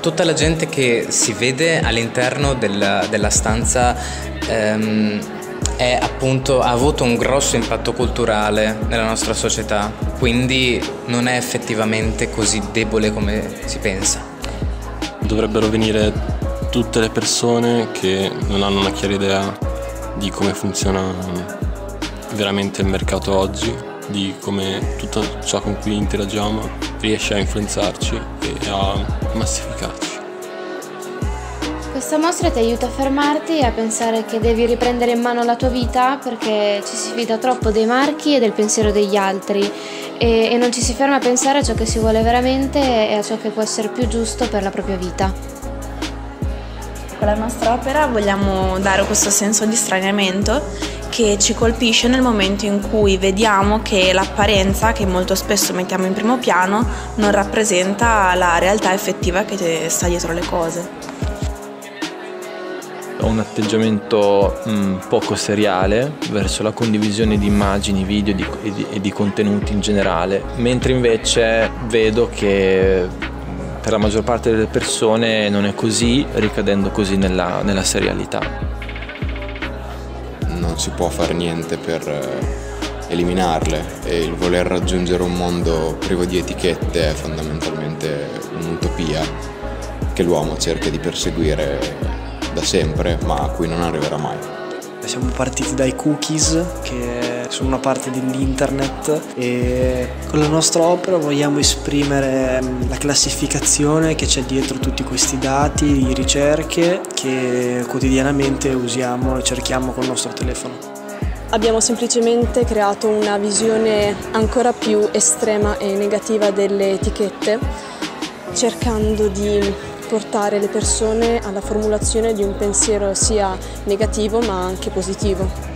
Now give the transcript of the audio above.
Tutta la gente che si vede all'interno della stanza ha avuto un grosso impatto culturale nella nostra società, quindi non è effettivamente così debole come si pensa. Dovrebbero venire tutte le persone che non hanno una chiara idea di come funziona veramente il mercato oggi, di come tutto ciò con cui interagiamo riesce a influenzarci e a massificarci. Questa mostra ti aiuta a fermarti e a pensare che devi riprendere in mano la tua vita, perché ci si fida troppo dei marchi e del pensiero degli altri e non ci si ferma a pensare a ciò che si vuole veramente e a ciò che può essere più giusto per la propria vita. Con la nostra opera vogliamo dare questo senso di straniamento che ci colpisce nel momento in cui vediamo che l'apparenza, che molto spesso mettiamo in primo piano, non rappresenta la realtà effettiva che sta dietro le cose. Ho un atteggiamento poco seriale verso la condivisione di immagini, video e di contenuti in generale, mentre invece vedo che per la maggior parte delle persone non è così, ricadendo così nella serialità. Non si può fare niente per eliminarle e il voler raggiungere un mondo privo di etichette è fondamentalmente un'utopia che l'uomo cerca di perseguire da sempre, ma a cui non arriverà mai. Siamo partiti dai cookies, che sono una parte dell'internet, e con la nostra opera vogliamo esprimere la classificazione che c'è dietro tutti questi dati di ricerche che quotidianamente usiamo e cerchiamo col nostro telefono. Abbiamo semplicemente creato una visione ancora più estrema e negativa delle etichette, cercando di portare le persone alla formulazione di un pensiero sia negativo ma anche positivo.